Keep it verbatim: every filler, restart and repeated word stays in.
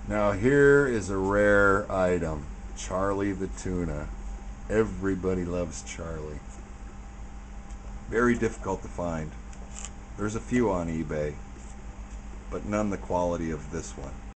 Now here is a rare item. Charlie the tuna. Everybody loves Charlie. Very difficult to find. There's a few on eBay, but none the quality of this one.